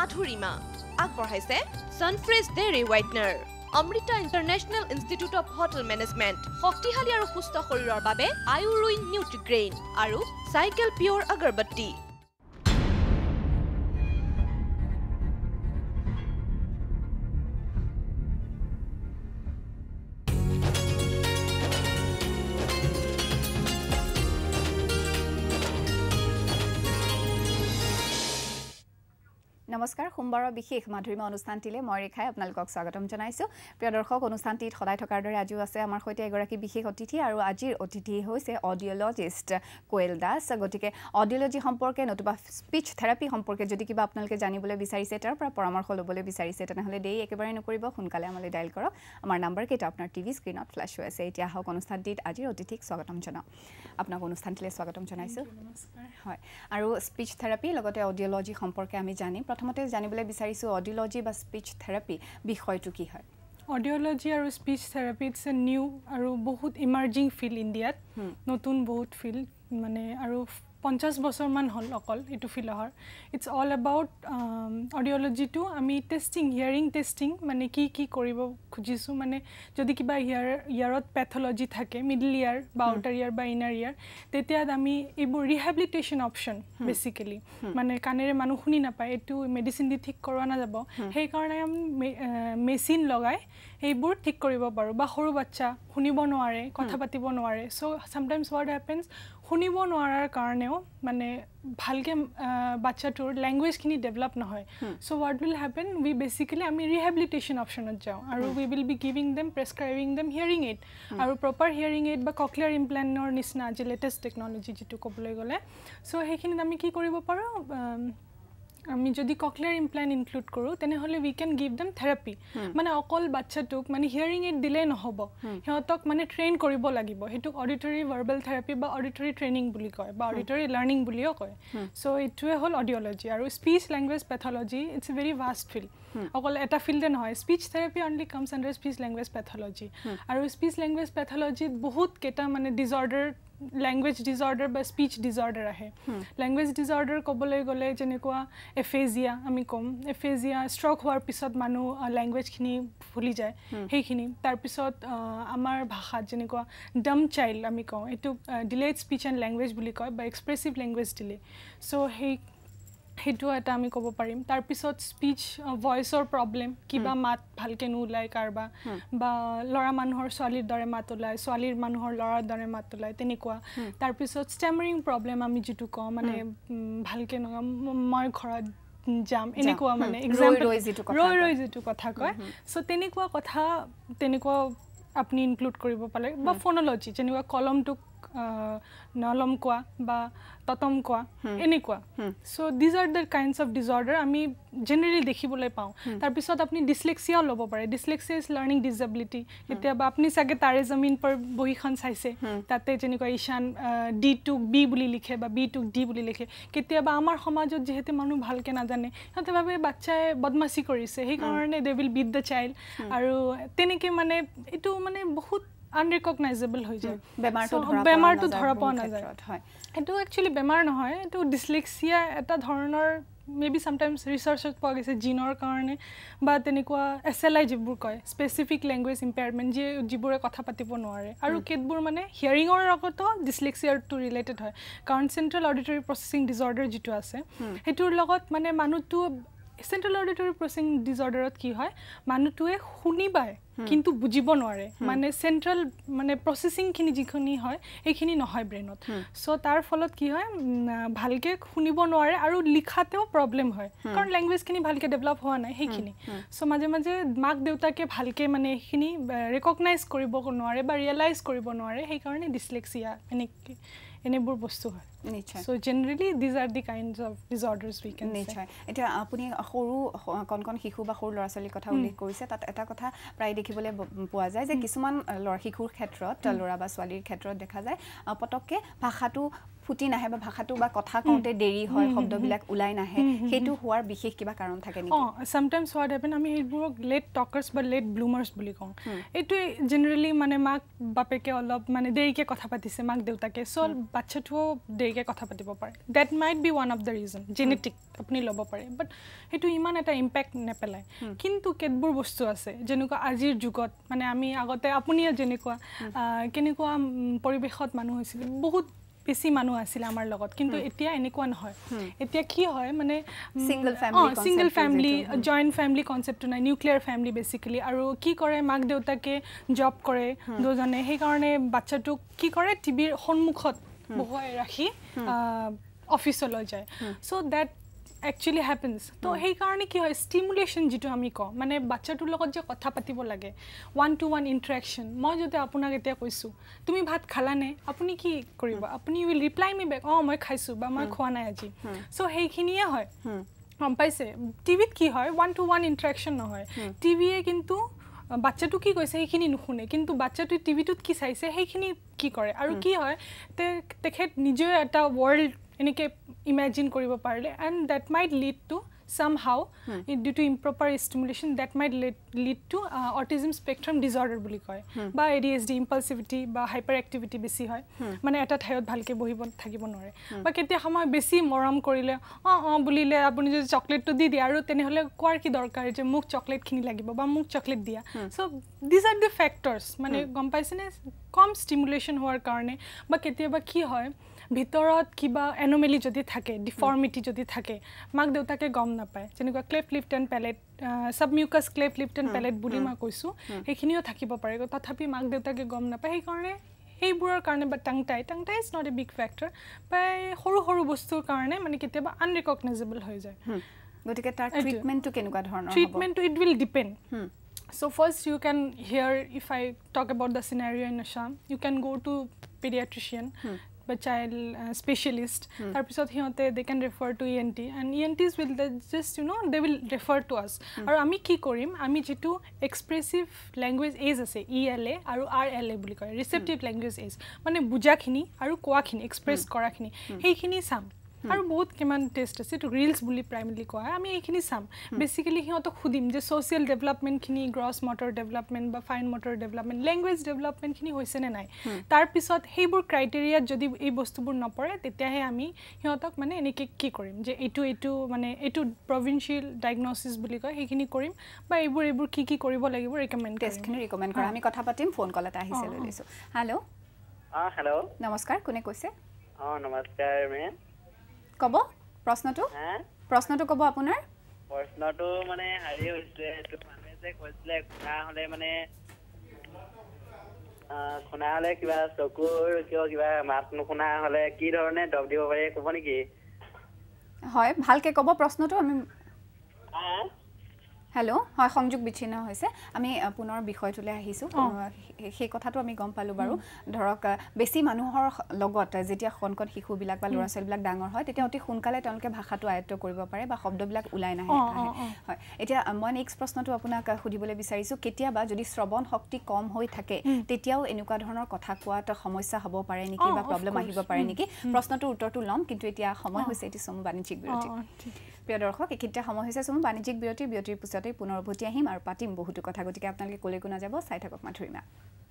Madhurima. আগবঢ়াইছে Sunfresh Dairy Whitener. Amrita International Institute of Hotel Management. শক্তিশালী আৰু সুস্থ শৰীৰৰ বাবে আয়ুৰুইন নিউট্ৰিগ্ৰেইন আৰু চাইকেল পিয়ৰ আগৰবত্তি. নমস্কাৰ সোমবাৰৰ বিশেষ মাধুৰিমা অনুষ্ঠানটিলে মই ৰেখাই আপোনালোকক স্বাগতম জনাইছো প্ৰিয় দৰ্শক অনুষ্ঠানটিত সদায় থকাৰ দৰে আজিও আছে আমাৰ সৈতে এগৰাকী বিশেষ অতিথি আৰু আজিৰ অতিথি হৈছে অডিঅলজিষ্ট কোয়েল দাস গতিকে অডিঅলজি সম্পৰ্কে নতুবা স্পিচ থেৰাপি সম্পৰ্কে যদি কিবা আপোনালোকে জানিবলৈ বিচাৰিছে তাৰ পৰা পৰামৰ্শ ল'বলৈ বিচাৰিছে তেনেহলে দেই একেবাৰে নকৰিব সোনকালে আমালৈ ডায়াল কৰক আমাৰ নম্বৰ কেইটা আপোনাৰ টিভি স্ক্ৰীনত ফ্ল্যাশ হৈ আছে এতিয়া হওক অনুষ্ঠানটিত আজিৰ অতিথিক স্বাগতম জনাও আপোনাক অনুষ্ঠানটিলে স্বাগতম জনাইছো নমস্কাৰ হয় আৰু স্পিচ থেৰাপি লগতে অডিঅলজি সম্পৰ্কে আমি জানিম প্ৰথমতে জানিবলৈ বিচাৰিছো অডিঅলজি বা স্পিচ থেৰাপি বিষয়টো কি হয় অডিঅলজি আৰু speech therapy it's a new আৰু বহুত ইমাৰ্জিং ফিল্ড ইণ্ডিয়াত নতুন বহুত ফিল্ড মানে আৰু 50 বছৰমান হল অকল এটো ফিলহৰ it's all about audiology to আমি টেষ্টিং হিয়াৰিং টেষ্টিং মানে কি কৰিব খুজিছো মানে যদি কিবা ইয়াৰত প্যাথলজি থাকে মিডল ইয়াৰ বা আউটাৰ ইয়াৰ বা ইনাৰ ইয়াৰ তেতিয়া আমি এইবোৰ ৰিহেবিলিটেশন অপচন বেসিক্যালি মানে কানেৰে মানুহ শুনি নাপায় এটো মেডিসিন দি ঠিক কৰোৱা না যাব সেই কাৰণে আমি মেচিন লগাই এইবোৰ ঠিক কৰিব পাৰো বা সৰু বাচ্চা শুনিব নোৱাৰে কথা পাতিব নোৱাৰে সো সামটাইমস হোৱাট হ্যাপেন্স শুনিব নোৱাৰাৰ কাৰণেও মানে ভালকে বাচ্চাটোৰ ল্যাঙ্গুৱেজ খিনি ডেভেলপ নহয় so what will happen we basically আমি ৰিহেবিলিটেশন অপচনত যাও আৰু we will be giving them prescribing them hearing aid আৰু প্ৰপাৰ হিয়াৰিং এইড বা কক্লিয়াৰ ইমপ্লান্টৰ নিচিনা যে লেটেস্ট টেকনলজি যেটো ক'বলৈ গলে সো সেইখিনিত আমি কি কৰিব পাৰো আমি যদি কক্লিয়াৰ ইমপ্লান্ট ইনক্লুড কৰো তেনেহলে we can give them therapy মানে অকল বাচ্চাটোক মানে হিয়াৰিং এইড দিলে নহব হিয়তক মানে ট্ৰেইন কৰিব লাগিব হেতু অডিটৰি ভাৰ্বাল থেৰাপি বা অডিটৰি ট্ৰেইনিং বুলি কয় বা অডিটৰি লাৰ্নিং বুলিও কয় সো ইটোৱে হল অডিঅলজি আৰু speech language pathology it's a very vast field অকল এটা ফিল্ডে নহয় speech therapy only comes under speech language pathology আৰু স্পিচ ল্যাঙ্গুৱেজ প্যাথলজিত বহুত কেটা মানে ডিসঅৰ্ডাৰ language disorder বা speech disorder ahe language disorder kobole gole jenekwa aphasia ami kom aphasia stroke hoar pisot manu language khini bhuli jay hei khini tar pisot amar bhasha jenekwa dumb child ami kom etu delayed speech and language buli koy ba expressive language delay so hei হেতু এটা আমি কব পাৰিম তাৰ পিছত speech ভয়েসৰ problem কিবা মাত ভালকে নুলাই কাৰবা বা লৰা মানুহৰ ছোৱালীৰ দৰে মাত ওলাই ছোৱালীৰ মানুহৰ লৰাৰ দৰে মাত ওলাই তেনেকুৱা তাৰ পিছত ষ্টেমাৰিং প্ৰবলেম আমি যেটো ক মানে ভালকে মই ঘৰত জাম এনেকুৱা মানে এক্সাম্পল ৰৈ যেটো কথা কয় সো তেনেকুৱা কথা তেনেকুৱা আপনি ইনক্লুড কৰিব পালে বা ফোনোলজি যেনেকুৱা কলমটোক নলম কোৱা বা ততম কোৱা এনেকুৱা so this are the kinds of disorder আমি জেনারেলি দেখিবলৈ পাও তাৰ পিছত আপনি ডিসলেক্সিয়া লব পাৰে ডিসলেক্সিয়া ইজ লার্নিং ডিসএবিলিটি এতিয়া বা আপনি সাগে তাৰে জমিন पर বহিখন চাইছে তাতে যেনেকুৱা ঈশান ডি টু বি বুলি লিখে বা বি টু ডি বুলি লিখে কেতিয়াবা আমাৰ সমাজত যেহেতু মানুহ ভালকে নাজানে হতে ভাবে বাচ্চায়ে বদমাশি কৰিছে সেই কাৰণে they will beat the child আৰু তেনেকে মানে এটো মানে বহুত unrecognizable হৈ যায় বেমাৰটো ধৰা পোৱা নাযায় হয় এটো একচুয়ালি বেমাৰ নহয় এটো ডিসলেক্সিয়া এটা ধৰণৰ মেবি সামটাইমস ৰিসাৰ্চত পোৱা গৈছে জিনৰ কাৰণে বা তেনেকুৱা এসএলআই যিবোৰ কয় স্পেসিফিক ল্যাঙ্গুৱেজ ইম্পেয়াৰমেন্ট যিবোৰে কথা পাতিব নোৱাৰে আৰু কেতবোৰ মানে হিয়াৰিঙৰ লগতো ডিসলেক্সিয়াৰ টু ৰিলেটেড হয় কাৰণ সেন্ট্ৰেল অডিটৰি প্ৰসেসিং ডিসঅৰ্ডাৰ যেটো আছে হেতুৰ লগত মানে মানুহটো সেন্ট্ৰেল অডিটৰি প্ৰসেসিং ডিসঅৰ্ডাৰত কি হয় মানুহটোৱে শুনিবাই কিন্তু বুজিব নোৱাৰে মানে সেন্ট্ৰেল মানে প্ৰসেসিং খিনি যিখনি হয় এইখিনি নহয় ব্ৰেইনত সো তাৰ ফলত কি হয় ভালকে শুনিব নোৱাৰে আৰু লিখাতেও প্ৰবলেম হয় কাৰণ ল্যাঙ্গুৱেজ খিনি ভালকে ডেভেলপ হোৱা নাই সেইখিনি সো মাজে মাজে মাক দেউতাকে ভালকে মানে এইখিনি ৰিকগনাইজ কৰিব নোৱাৰে বা ৰিয়েলাইজ কৰিব নোৱাৰে সেই কাৰণে ডিসলেক্সিয়া এনেবোৰ বস্তু হয় নিশ্চয় so generally this are the kinds of disorders we can নিশ্চয় এটা আপুনি সৰু কন শিশু বা সৰু ল'ৰা ছোৱালীৰ কথা উল্লেখ কৰিছে তাত এটা কথা প্ৰায় দেখিবলৈ পোৱা যায় যে কিছুমান ল'ৰা শিশুৰ ক্ষেত্ৰত ল'ৰা বা ছোৱালীৰ ক্ষেত্ৰত দেখা যায় পটককে ভাষাটো ফুটি নাহে বা ভাষাটো বা কথা কওঁতে দেৰি হয় শব্দবিলাক উলাই নাহে হেতু হোৱাৰ বিশেষ কিবা কাৰণ থাকে নেকি সামটাইমস হোৱাট হ্যাপেন আমি এইবোৰক লেট টকাৰ্স বা লেট ব্লুমাৰ্স বুলি কওঁ এটো জেনাৰেলি মানে মাক বাপেকে অলপ মানে দেৰিকে কথা পাতিছে মাক দেউতাকে সো বাচ্চাটো দেৰিকৈ কথা পাতিব পাৰে that might be one of the reason genetic আপুনি ল'ব পাৰে বাট সেইটো ইমান এটা ইম্পেক্ট নেপেলায় কিন্তু কেতবোৰ বস্তু আছে যেনেকুৱা আজিৰ যুগত মানে আমি আগতে আপুনিও যেনেকুৱা কেনেকুৱা পৰিৱেশত মানুহ হৈছিল বহুত বেছি মানুহ আছিল আমাৰ লগত কিন্তু এতিয়া এনেকুৱা নহয় এতিয়া কি হয় মানে single family joint family concept নাই নিউক্লিয়াৰ ফ্যামিলি বেসিক্যালি আৰু কি কৰে মাক দেউতাকে জব কৰে দুজনে সেই কাৰণে বাচ্চাটো কি কৰে টিভিৰ সন্মুখত বহুৱাই ৰাখি অফিচলৈ যায় সো দ্যাট actually happens তো সেই কাৰণে কি হয় স্টিমুলেশন যেটো আমি ক মানে বাচ্চাটোৰ লগত যে কথা পাতিব লাগে ওয়ান টু ওয়ান ইন্টাৰেকশন মই যদি আপোনাক এতিয়া কৈছো তুমি ভাত খালানে আপুনি কি কৰিব আপুনি উইল ৰিপ্লাই মি বেক মই খাইছো বা মই খোৱা নাই আজি সো সেইখিনিয়ে হয় গম পাইছে টিভিত কি হয় ওয়ান টু ওয়ান ইন্টাৰেকশন নহয় টিভিয়ে কিন্তু বাচ্চাটো কি কৈছে সেইখিনি নুশুনে কিন্তু বাচ্চাটো টিভিটোত কি চাইছে সেইখিনি কি কৰে আৰু কি হয় তেখেত নিজে এটা ওয়াৰ্ল্ড এনেকে ইমাজিন কৰিব পাৰিলে and that might lead to somehow due to improper stimulation that might lead to autism spectrum disorder বুলি কয় বা ADHD impulsivity বা hyperactivity বেছি হয় মানে এটা ঠাইত ভালকে বহিব থাকিব নোৱাৰে বা কেতিয়া সময় বেছি মৰম কৰিলে বুলিলে আপুনি যদি চকলেটটো দি দিয়ে আৰু তেনেহলে কোৱাৰ কি দৰকাৰ যে মোক চকলেট খিনি লাগিব বা মোক চকলেট দিয়া so these are the factors মানে গম পাইছেনে কম স্টিমুলেশন হোৱাৰ কাৰণে বা কেতিয়াবা কি হয় ভিতৰত কিবা এনোমেলি যদি থাকে ডিফৰ্মিটি যদি থাকে মাক দেউতাকে গম নাপায় যেনেকুৱা cleft lift and palate submucous cleft lift and palate বুলি মই কৈছো সেইখিনিও থাকিব পাৰে তথাপি মাক দেউতাকে গম নাপায় সেই কাৰণে এইবোৰৰ কাৰণে বা tongue tie is not a big factor by সৰু বস্তুৰ কাৰণে মানে কেতিয়াবা আনৰিকগনাইজেবল হৈ যায় গতিকে তাৰ ট্ৰিটমেন্টটো কেনেকুৱা ধৰণৰ হ'ব ট্ৰিটমেন্টটো it will depend So first you can hear if I talk about the scenario in Assam you can go to pediatrician but child specialist tar pisot hiote they can refer to ENT and ENTs will just they will refer to us aru ami ki korim ami jitu expressive language age ase ELA aru RLA buli koy receptive language age mane buja khini aru koa khini express kora khini hei khini sam আৰু বহুত কিমান test আছে তো reels বুলি প্ৰাইমাৰলি কোৱা আমি এইখিনি সাম basically হিয়তো খুদিম যে সোশ্যাল ডেভেলপমেন্ট খিনি গ্ৰস মটৰ ডেভেলপমেন্ট বা fine motor development language development খিনি হৈছে নে নাই তাৰ পিছত হেইবোৰ ক্ৰাইটেৰিয়া যদি এই বস্তুবোৰ নপৰে তেতিয়াহে আমি হিয়তক মানে এনেকে কি কৰিম যে এইটো মানে এইটো প্ৰভিন্সিয়াল ডায়াগনোসিস বুলি কয় সেইখিনি কৰিম বা এইবোৰ কি কৰিব লাগিব ৰিকমেন্ড টেস্ট খিনি ৰিকমেন্ড কৰা আমি কথা পাতিম ফোন কল এটা আহিছে লৈ লৈছো হেল্ল হেল্ল নমস্কাৰ কোনে কৈছে নমস্কাৰ মেম কব প্ৰশ্নটো কব আপোনাৰ প্ৰশ্নটো মানে হাৰি হৈছে এটো মানে যে কৈছিলে খুনা হলে কিবা চকুৰ কিবা মাত নুশুনা হলে কি ধৰণে দব দিব পাৰে ক'ব নেকি হয় ভালকে কব প্ৰশ্নটো আমি হেল্ল হয় সংযোগ বিচ্ছিন্ন হৈছে আমি পুনৰ বিষয়টোলে আহিছো সেই কথাটো আমি গম পালো বাৰু ধৰক বেছি মানুহৰ লগত যেতিয়া খনকন শিশু বিলাক বা ল'ৰা ছোৱালী বিলাক ডাঙৰ হয় তেতিয়া অতি সোনকালে তেওঁলোকে ভাষাটো আয়ত্ত কৰিব পাৰে বা শব্দবিলাক ওলাই নাহে হয় এতিয়া মই নেক্সট প্ৰশ্নটো আপোনাক সুধিবলৈ বিচাৰিছো কেতিয়াবা যদি শ্ৰৱণ শক্তি কম হৈ থাকে তেতিয়াও এনেকুৱা ধৰণৰ কথা কোৱাত সমস্যা হ'ব পাৰে নেকি বা প্ৰবলেম আহিব পাৰে নেকি প্ৰশ্নটোৰ উত্তৰটো ল'ম কিন্তু এতিয়া সময় হৈছে এটি সময় বাণিজ্যিক বিৰতি প্ৰিয় দৰ্শক একিটা সময় হৈছে সময় বাণিজ্যিক বিৰতিৰ পিছতে পুনৰ উভতি আহিম আৰু পাতিম বহুতো কথা গতিকে আপোনালোকে কলৈকো নাযাব চাই থাকক মাধুৰিমা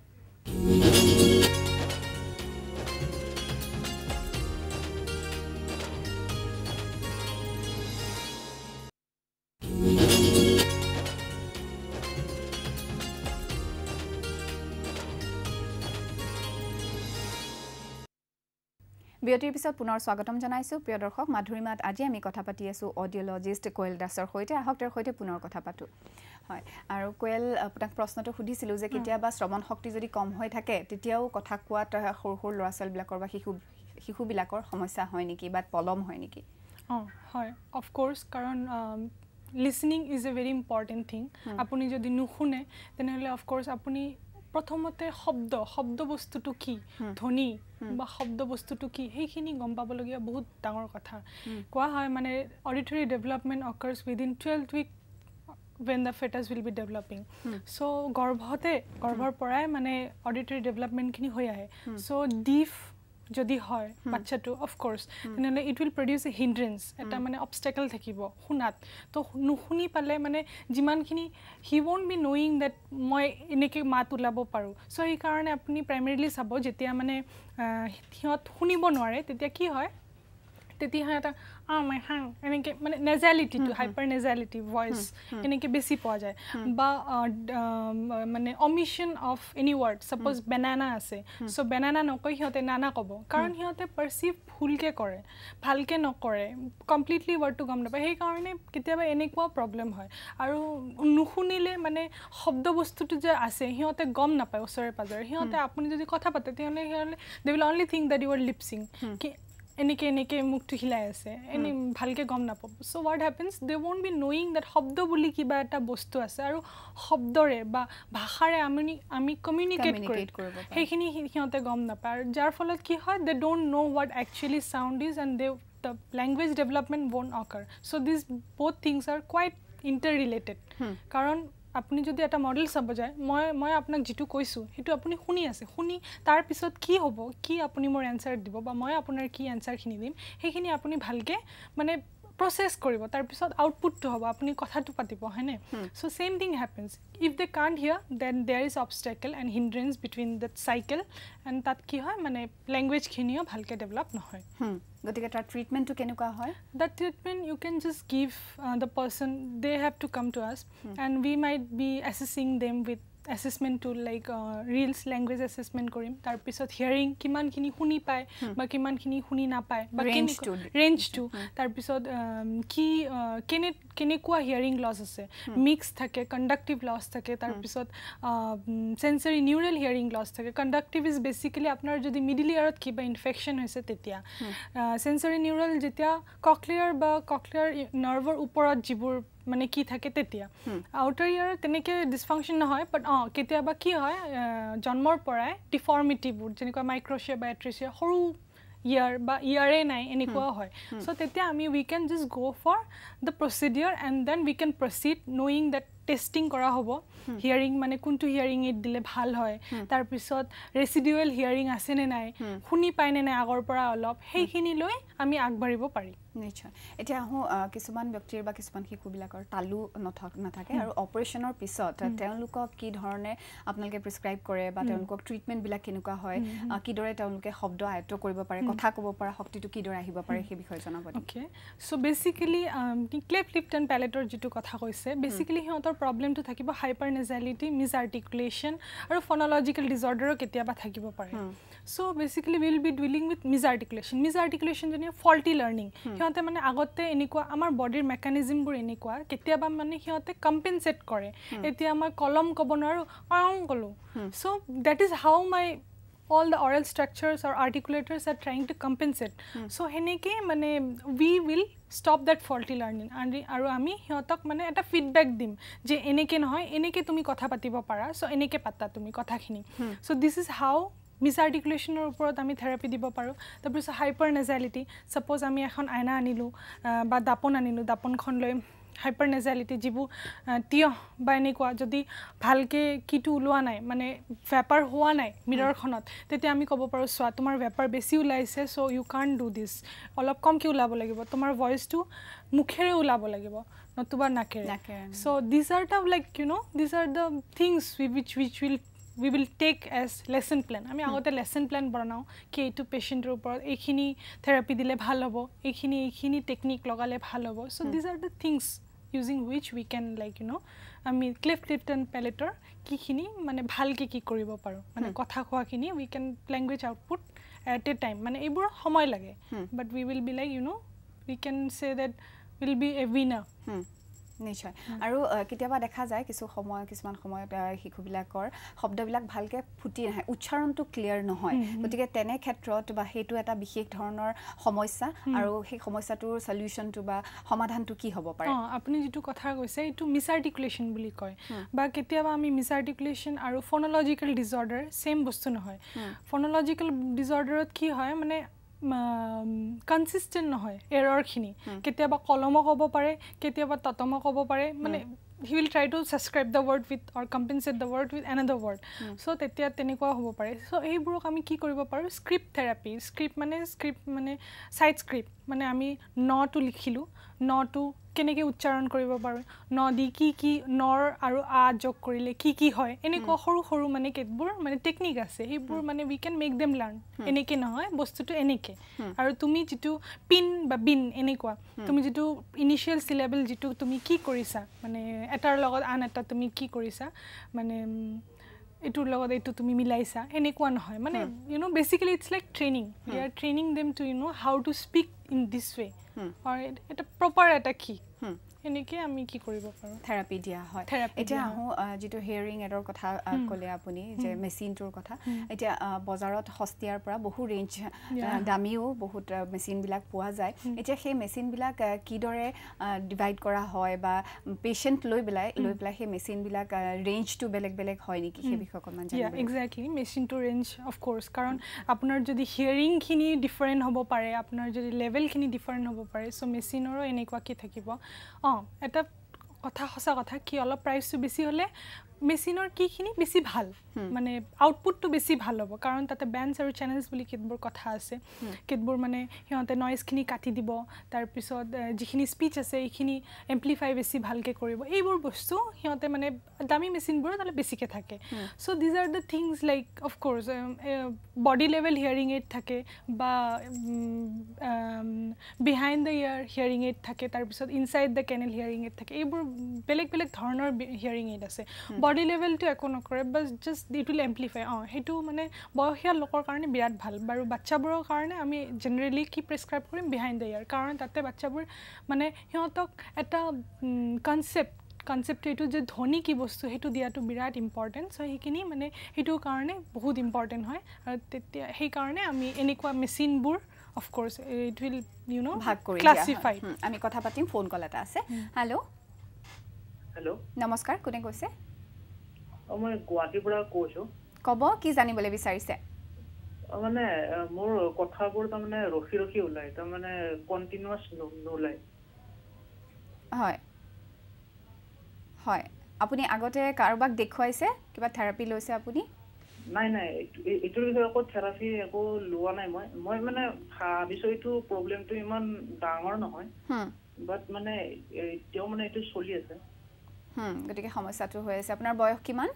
বিৰতিৰ পিছত পুনৰ স্বাগতম জনাইছো প্ৰিয় দৰ্শক মাধুৰিমাত আজি আমি কথা পাতি আছো অডিঅলজিষ্ট কোয়েল দাসৰ সৈতে আহক তেওঁৰ সৈতে পুনৰ কথা পাতো হয় আৰু কোয়েল আপোনাক প্ৰশ্নটো সুধিছিলো যে কেতিয়াবা শ্ৰৱণ শক্তি যদি কম হৈ থাকে তেতিয়াও কথা কোৱাত সৰু ল'ৰা ছোৱালী বিলাকৰ বা শিশু বিলাকৰ সমস্যা হয় নেকি বা পলম হয় নেকি হয় অফ কোৰ্স কাৰণ listening is a very important thing আপুনি যদি নুশুনে তেনেহলে অফ কোৰ্স আপুনি প্ৰথমতে শব্দ বস্তুটো কি ধ্বনি বা শব্দ বস্তুটো কি সেইখিনি গম পাবলগীয়া বহুত ডাঙৰ কথা কোৱা হয় মানে auditory development occurs within 12 week when the fetus will be developing so গৰ্ভৰ পৰাই মানে অডিটৰী ডেভেলপমেন্ট খিনি হৈ আহে so deaf যদি হয় বাচ্চাটো অফ কোর্স তেনেহলে it will produce a hindrance এটা মানে অবস্টেকল থাকিব শুনাত তো নুশুনি পালে মানে যিমানখিনি he won't be knowing that মই এনেকে মাত উলাব পাৰো সো এই কাৰণে আপুনি প্ৰাইমাৰিলি চাব যেতিয়া মানে হিয়ত শুনিব নোৱাৰে তেতিয়া কি হয় তেতিয়া এটা my hang এনেকে মানে nasality to hyper nasality voice এনেকে বেছি পোৱা যায় বা মানে omission of any word suppose banana আছে সো banana নকৈ হিয়তে নানা কব কাৰণ হিয়তে পারসিভ ভুলকে কৰে ভালকে নকৰে কমপ্লিটলি ওয়ার্ডটো গম নাপায় সেই কাৰণে কেতিয়াবা এনেকুৱা প্ৰবলেম হয় আৰু নুশুনিলে মানে শব্দ বস্তুটো যে আছে হিয়তে গম নাপায় ওচৰে পাজৰে হিয়তে আপুনি যদি কথা পাতে তেনে they will only think that you are lip sync কি এনেকে মুখটো হিলাই আছে এনে ভালকে গম নাপাব so what happens they won't be knowing that শব্দ বুলি কিবা এটা বস্তু আছে আৰু শব্দৰে বা ভাষাৰে আমি কমিউনিকেট কৰিব সেইখিনি হিয়তে গম নাপায় আৰু যাৰ ফলত কি হয় they don't know what actually sound is and the language development won't occur so these both things are quite interrelated কারণ আপুনি যদি এটা মডেল চাব যায় মই আপোনাক যেটো কৈছো হেতু আপুনি শুনি আছে শুনি তাৰ পিছত কি হ'ব কি আপুনি মোৰ আনসাৰ দিব বা মই আপোনাৰ কি আনসাৰ খিনি দিম হেখিনি আপুনি ভালকে মানে process কৰিব তাৰ পিছত আউটপুটটো হ'ব আপুনি কথাটো পাতিব হয়নে so same thing happens if they can't hear then there is obstacle and hindrance between that cycle and that কি হয় মানে ল্যাঙ্গুৱেজ খিনিও ভালকে ডেভেলপ নহয় গতিকে তাৰ ট্ৰিটমেন্টটো কেনেকুৱা হয় that treatment you can just give the person they have to come to us and we might be assessing them with assessment tool like reels language assessment korim tar pisot hearing kiman khini huni pai ba kiman khini huni na pai ba range to tar pisot ki kenekua hearing loss ase mix thake conductive loss thake tar pisot sensory neural hearing loss thake conductive is basically apnar jodi middle ear ot kiba infection hoise tetia sensory neural jetia cochlear ba cochlear nerve uporot jibur মানে কি থাকে তেতিয়া outer ইয়াৰ তেনেকে dysfunction নহয় বাট কেতিয়াবা কি হয় জন্মৰ পৰাই ডিফৰ্মিটি বুট যেনেকৈ মাইক্ৰোশিয়া বা এট্ৰেচিয়া সৰু ইয়াৰ বা ইয়াৰে নাই এনেকুৱা হয় সো তেতিয়া আমি we can just go for the procedure and then we can proceed knowing that testing কৰা হ'ব হিয়াৰিং মানে কোনটো হিয়াৰিং এট দিলে ভাল হয় তাৰ পিছত ৰেসিডুয়াল হিয়াৰিং আছে নে নাই শুনি পায় নে নাই আগৰ পৰা অলপ হেইখিনি লৈ আমি আগবাঢ়িব পাৰি নিশ্চয় এতিয়া কিছুমান ব্যক্তিৰ বা কিছুমান শিশুবিলাকৰ তালু নাথাকে আৰু অপাৰেশনৰ পিছত তেওঁলোকক কি ধৰণে আপোনালোকে প্ৰেসক্ৰাইব কৰে বা তেওঁলোকক ট্ৰিটমেন্ট বিলাক কেনেকুৱা হয় কি দৰে তেওঁলোকে শব্দ আয়ত্ত কৰিব পাৰে কথা ক'ব পৰা শক্তিটো কি দৰে আহিব পাৰে সেই বিষয়ে জনাব okay so basically cleft lip and প্যালেটৰ যেটো কথা কৈছে বেসিক্যালি হিয়তৰ প্ৰবলেমটো থাকিব হাইপাৰ নেজালিটি মিস আৰ্টিকুলেশন আৰু ফনোলজিক্যাল ডিসঅৰ্ডাৰ কেতিয়াবা থাকিব পাৰে so basically we will be dealing with misarticulation জনি faulty learning হিয়তে মানে আগতে এনেকুৱা আমাৰ বডিৰ মেকানিজমবোৰ এনেকুৱা কেতিয়াবা মানে হিয়তে কম্পেনসেট কৰে এতিয়া আমাৰ কলম কব নোৱাৰো কলো so that is how my all the oral structures or articulators are trying to compensate so heneke mane we will stop that faulty learning and aru ami hiotak mane eta feedback dim je eneke nohoy eneke tumi kotha patibo para so eneke patta tumi kotha khini so this is how misarticulation or uporot ami therapy dibo paro tapos hypernasality suppose ami ekhon aina anilu ba dapon anilu dapon khon loi hypernasality jibu tiyo ba enekwa jodi bhalke kitu ulwa nai mane vapor howa nai mirror khonot tete ami kobo paro swa tomar vapor besi ulaise so you can't do this olop kom ki ulabo lagibo tomar voice to mukhere ulabo lagibo notuba nakere so these are the like you know these are the things which we will take as lesson plan ami agote lesson plan banao ki etu patient ro upor ekhini therapy dile bhal hobo ekhini technique logale bhal hobo so these are the things using which we can like you know ami cleft lip and palator ki khini mane bhal ki koribo paro mane kotha khwa khini we can language output at a time mane ebur homoy lage but we will be like you know we can say that will be a winner নিশ্চয় আৰু কিতিয়াবা দেখা যায় কিছুমান সময়ত শিশুবিলাকৰ শব্দবিলাক ভালকে ফুটি নাহে উচ্চাৰণটো ক্লিয়াৰ নহয় গতিকে তেনে ক্ষেত্ৰত বা হেতু এটা বিশেষ ধৰণৰ সমস্যা আৰু সেই সমস্যাটোৰ সলিউশনটো বা সমাধানটো কি হ'ব পাৰে আপুনি যেটো কথা কৈছে এটো মিসআৰ্টিকুলেশন বুলি কয় বা কিতিয়াবা আমি মিসআৰ্টিকুলেশন আৰু ফনোলজিক্যাল ডিসঅৰ্ডাৰ সেম বস্তু নহয় ফনোলজিক্যাল ডিসঅৰ্ডাৰত কি হয় মানে consistent নহয় error khini ketiaba koloma kobo pare ketiaba totoma kobo pare mane he will try to subscribe the word with or compensate the word with another word. So tetia tenekwa hobo pare. So eiburok ami ki koribo paru script therapy. Script mane side script mane ami no to likhilu no to কেনেকে উচ্চাৰণ কৰিব পাৰো নদি কি নৰ আৰু আ যোগ কৰিলে কি হয় এনেকুৱা সৰু সৰু মানে কেতবোৰ মানে টেকনিক আছে সেইবোৰ মানে we can make them learn এনেকে নহয় বস্তুটো এনেকে আৰু তুমি যেটো পিন বা বিন এনেকুৱা তুমি যেটো ইনিশিয়াল সিলেবল যেটো তুমি কি কৰিছা মানে এটাৰ লগত আন এটা তুমি কি কৰিছা মানে এটুৰ লগত এটু তুমি মিলাইছা এনেকুৱা নহয় মানে you know basically it's like training we are training them to you know how to speak in this way or এটা proper এটা কি এনেকে আমি কি কৰিব পাৰো থেৰাপি দিয়া হয় এটা আহো যেটো হিয়াৰিং এডৰ কথা কলে আপুনি যে মেচিনটোৰ কথা এটা বজাৰত হস্তিয়াৰ পৰা বহু ৰেঞ্জ দামিও বহুত মেচিন বিলাক পোৱা যায় এটা সেই মেচিন বিলাক কি দৰে ডিভাইড কৰা হয় বা পেশেন্ট লৈ পেলাই সেই মেচিন বিলাক ৰেঞ্জটো বেলেগ হয় নেকি সেই বিষয়ে অকমান জানিব exactly machine to range of course কাৰণ আপোনাৰ যদি হিয়াৰিং খিনি ডিফাৰেন্ট হ'ব পাৰে আপোনাৰ যদি লেভেল খিনি ডিফাৰেন্ট হ'ব পাৰে সো মেচিনৰো এনেকুৱা কি থাকিব এটা কথা হসা কথা কি অলপ প্ৰাইসটো বেছি হলে মেচিনৰ কিখিনি বেছি ভাল মানে আউটপুটটো বেছি ভাল হ'ব কাৰণ তাতে ব্যান্ডস আৰু চ্যানেলস বুলি কিতবোৰ কথা আছে কিতবোৰ মানে হিয়তে নয়েজ খিনি কাটি দিব তাৰ পিছত যিখিনি স্পিচ আছে এইখিনি এম্প্লিফাই বেছি ভালকে কৰিব এইবোৰ বস্তু হিয়তে মানে দামি মেচিনবোৰ তালে বেছিকে থাকে so this are the things like of course body level hearing aid থাকে বা behind the ear hearing aid থাকে তাৰ পিছত inside the canal hearing aid থাকে এইবোৰ বেলেগ ধৰণৰ হিয়ারিং এইড আছে body level to একো নকৰে বাস জাস্ট ইট উইল এম্প্লিফাই হেতু মানে বয়সীয়া লোকৰ কাৰণে বিৰাট ভাল বাৰু বাচ্চাবোৰৰ কাৰণে আমি জেনাৰেলি কি প্ৰেসক্ৰাইব কৰিম বিহাইন্ড দ্য ইয়াৰ কাৰণ তাতে বাচ্চাবোৰ মানে হিয়তক এটা কনসেপ্ট এটো যে ধ্বনি কি বস্তু হেতু দিয়াটো বিৰাট ইম্পৰ্টেন্ট সো হেকিনি মানে হেতু কাৰণে বহুত ইম্পৰ্টেন্ট হয় আৰু তেতিয়া সেই কাৰণে আমি এনেকুৱা মেচিনবোৰ of course it will you know ভাগ কৰি ক্লাসিফাই আমি কথা পাতিম ফোন কল এটা আছে হেল্ল' নমস্কাৰ কোনে কৈছে মই গুৱাহাটীৰ পৰা কৈছো কব কি জানিবলৈ বিচাৰিছে মানে মোৰ কথাবোৰ তাৰ মানে ৰখি ওলাই তাৰ মানে কন্টিনিউয়াস নোলাই হয় আপুনি আগতে কাৰোবাক দেখুৱাইছে কিবা থেৰাপি লৈছে আপুনি নাই এটোৰ বিষয়ে আকৌ থেৰাপি আকৌ লোৱা নাই মই মানে ভাবিছো এইটো প্ৰবলেমটো ইমান ডাঙৰ নহয় বাট মানে তেও মানে এইটো চলি আছে গতিকে সমস্যাটো হৈ আছে আপোনাৰ বয়স কিমান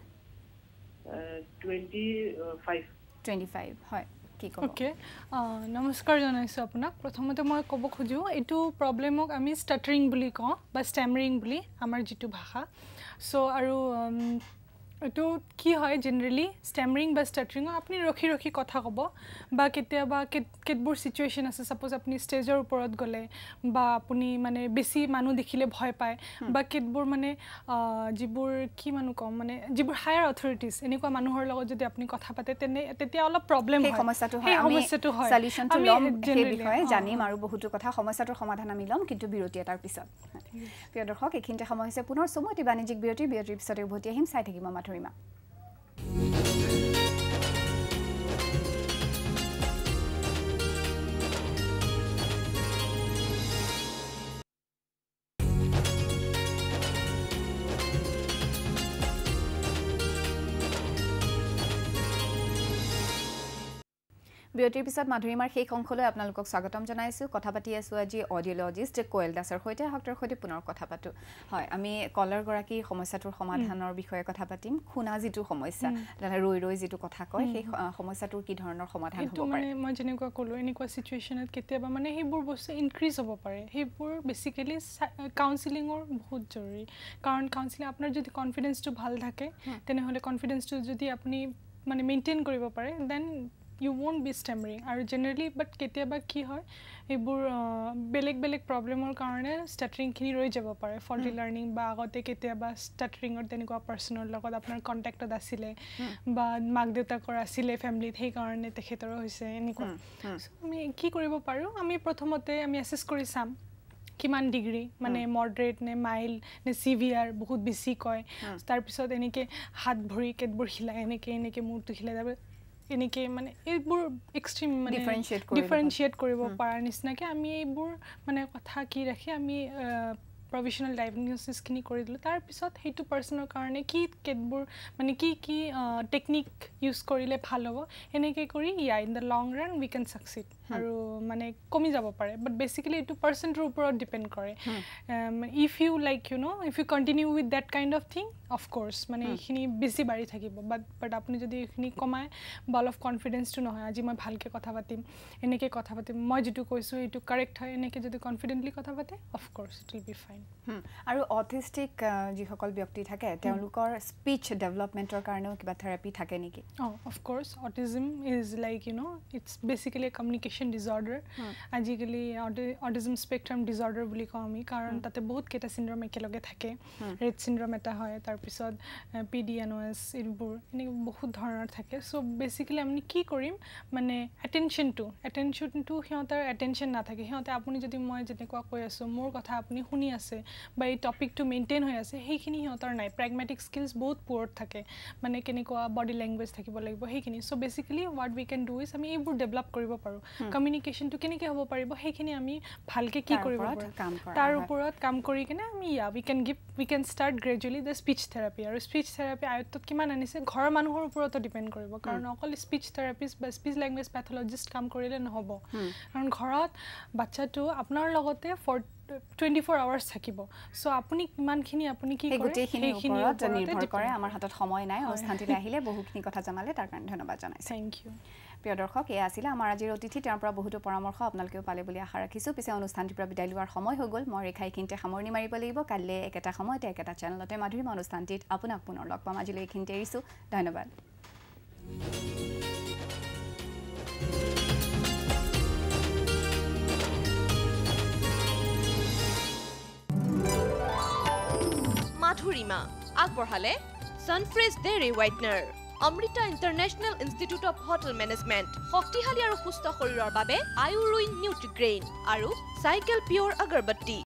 25 হয় কি ক'ব ওকে নমস্কাৰ জনাইছো আপোনাক প্ৰথমতে মই ক'ব খুজো এটো প্ৰবলেমক আমি ষ্টাটাৰিং বুলি কওঁ বা ষ্টেমাৰিং বুলি আমাৰ যেটো ভাষা সো আৰু এটো কি হয় জেনাৰেলি ষ্টেমাৰিং বা ষ্টাটাৰিং আপুনি ৰখি কথা ক'ব বা কেতিয়াবা কেতবোৰ সিচুৱেশন আছে সাপোজ আপুনি ষ্টেজৰ ওপৰত গলে বা আপুনি মানে বেছি মানুহ দেখিলে ভয় পায় বা কেতবোৰ মানে যিবোৰ কি মানুহ কম মানে যিবোৰ হায়াৰ অথৰিটিজ এনেকুৱা মানুহৰ লগত যদি আপুনি কথা পাতে তেতিয়া অলপ প্ৰবলেম হয় সমস্যাটো হয় আমি সলিউশনটো লম সেই বিষয়ে জানিম আৰু বহুতো কথা সমস্যাটোৰ সমাধান আমি লম কিন্তু বিৰতি এটাৰ পিছত প্ৰিয় দৰ্শক এখিনতে সময় হৈছে পুনৰ সময় বাণিজ্যিক বিৰতিৰ পিছতে উভতি আহিম চাই থাকিম মাধুৰিমা বিৰতিৰ পিছত মাধুৰিমাৰ সেই অংশলৈ আপোনালোকক স্বাগতম জনাইছো কথা পাতি আছো আজি অডিঅলজিষ্ট কোয়েল দাসৰ সৈতে ডক্টৰ সৈতে পুনৰ কথা পাতো হয় আমি কলাৰ গৰাকী সমস্যাটোৰ সমাধানৰ বিষয়ে কথা পাতিম খুনা যেটো সমস্যা ৰৈ যেটো কথা কয় সেই সমস্যাটোৰ কি ধৰণৰ সমাধান হ'ব পাৰে মানে মই যেনেকুৱা কলো এনেকুৱা সিচুৱেশনত কেতিয়াবা মানে সেইবোৰ বস্তু ইনক্ৰিজ হ'ব পাৰে সেইবোৰ বেসিক্যালি কাউন্সেলিংৰ বহুত জৰুৰী কাৰণ কাউন্সেলিং আপোনাৰ যদি কনফিডেন্সটো ভাল থাকে তেনেহলে কনফিডেন্সটো যদি আপুনি মানে মেইনটেইন কৰিব পাৰে then you won't be stammering আৰু generally but কেতিয়াবা কি হয় এইবোৰ বেলেগ প্ৰবলেমৰ কাৰণে ষ্টাটাৰিং খিনি ৰৈ যাব পাৰে ফল্টি লাৰ্নিং বা আগতে কেতিয়াবা ষ্টাটাৰিংৰ তেনেকুৱা পাৰ্সনৰ লগত আপোনাৰ কন্টাক্টত আছিল বা মাক দেউতাকৰ আছিল ফ্যামিলিত সেই কাৰণে তেখেতৰ হৈছে এনেকুৱা আমি কি কৰিব পাৰো আমি প্ৰথমতে আমি এসেস কৰি চাম কিমান ডিগ্ৰী মানে মডাৰেট নে মাইল্ড নে সিভিয়াৰ বহুত বেছি কয় তাৰ পিছত এনেকে হাত ভৰি কেতবোৰ হিলা এনেকে মূৰটো হিলা যাব এনেকে মানে এইবোৰ এক্সট্ৰিম মানে ডিফাৰেন্সিয়েট কৰিব পাৰা নিচিনাকে আমি এইবোৰ মানে কথা কি ৰাখি আমি প্ৰভিজনেল ডায়াগনচিছখিনি কৰি দিলোঁ তাৰপিছত সেইটো পাৰ্চনৰ কাৰণে কি কেতবোৰ মানে কি টেকনিক ইউজ কৰিলে ভাল হ'ব এনেকৈ কৰি in the long run we can succeed আৰু মানে কমি যাব পাৰে বাট বেচিকেলি এইটো পাৰ্চনটোৰ ওপৰত ডিপেণ্ড কৰে if you like if you continue with that kind of thing of course মানে এইখিনি বেছি বাঢ়ি থাকিব বাট আপুনি যদি এইখিনি কমায় বল অফ কনফিডেন্সটো নহয় আজি মই ভালকৈ কথা পাতিম এনেকৈ কথা পাতিম মই যিটো কৈছোঁ এইটো কাৰেক্ট হয় এনেকৈ যদি কনফিডেণ্টলি কথা পাতে of course it will be fine আৰু অটিষ্টিক যিসকল ব্যক্তি থাকে তেওঁলোকৰ স্পীচ ডেভেলপমেণ্টৰ কাৰণেও কিবা থেৰাপি থাকে নেকি of course autism is like it's basically communication disorder আজিকালি অটিজম স্পেক্ট্ৰাম ডিজৰ্ডাৰ বুলি কওঁ আমি কাৰণ তাতে বহুতকেইটা চিণ্ড্ৰম একেলগে থাকে ৰেড চিণ্ড্ৰম এটা হয় তাৰপিছত PDNOS এইবোৰ এনেকৈ বহুত ধৰণৰ থাকে চ' বেচিকেলি আমি কি কৰিম মানে এটেনশ্যনটো সিহঁতৰ এটেনশ্যন নাথাকে সিহঁতে আপুনি যদি মই যেনেকুৱা কৈ আছোঁ মোৰ কথা আপুনি শুনি আছে বা এই টপিকটো মেইনটেইন হৈ আছে সেইখিনি সিহঁতৰ নাই প্ৰেগমেটিক স্কিলছ বহুত পুৱৰ থাকে মানে কেনেকুৱা বডি লেংগুৱেজ থাকিব লাগিব সেইখিনি so' basically what we can do is আমি এইবোৰ ডেভেলপ কৰিব পাৰোঁ কমিউনিকেশ্যনটো কেনেকৈ হ'ব পাৰিব সেইখিনি আমি ভালকৈ কি কৰিব পাৰোঁ তাৰ ওপৰত কাম কৰি কিনে আমি we can start gradually the speech therapy আৰু স্পীচ থেৰাপি আয়ত্তত কিমান আনিছে ঘৰৰ মানুহৰ ওপৰতো ডিপেণ্ড কৰিব কাৰণ অকল স্পীচ থেৰাপিষ্ট বা স্পীচ লেংগুৱেজ পেথলজিষ্ট কাম কৰিলে নহ'ব কাৰণ ঘৰত বাচ্চাটো আপোনাৰ লগতে 24 আৱাৰ্ছ থাকিব চ' আপুনি কিমানখিনি আপুনি কি গোটেইখিনি ওপৰত নিৰ্ভৰ কৰে আমাৰ হাতত সময় নাই অনুষ্ঠানটিলৈ আহিলে বহুখিনি কথা জনালে তাৰ কাৰণে ধন্যবাদ জনাইছোঁ থেংক ইউ প্ৰিয় দৰ্শক এয়া আছিলে আমাৰ আজিৰ অতিথি তেওঁৰ পৰা বহুতো পৰামৰ্শ আপোনালোকেও পালে বুলি আশা ৰাখিছোঁ পিছে অনুষ্ঠানটিৰ পৰা বিদায় লোৱাৰ সময় হৈ গ'ল মই ৰেখাই এইখিনিতে সামৰণি মাৰিব লাগিব কাইলৈ একেটা সময়তে একেটা চেনেলতে মাধুৰীমা অনুষ্ঠানটিত আপোনাক পুনৰ লগ পাম আজিলৈ এইখিনিতে এৰিছোঁ ধন্যবাদ মাধুৰীমা আগবঢ়ালে Sunfresh dairy whitener Amrita international institute of hotel management শক্তিশালী আৰু সুস্থ শৰীৰৰ বাবে আয়ুৰুইন নিউট্ৰিগ্ৰেইন আৰু চাইকেল পিয়ৰ আগৰবত্তি